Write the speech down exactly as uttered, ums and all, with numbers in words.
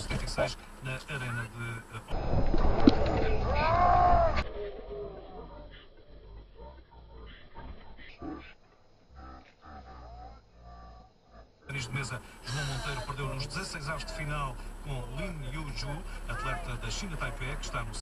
setenta e seis na Arena de... Tenis de mesa, João Monteiro perdeu nos dezesseis avos de final com Lin Yuzhu, atleta da China Taipei, que está no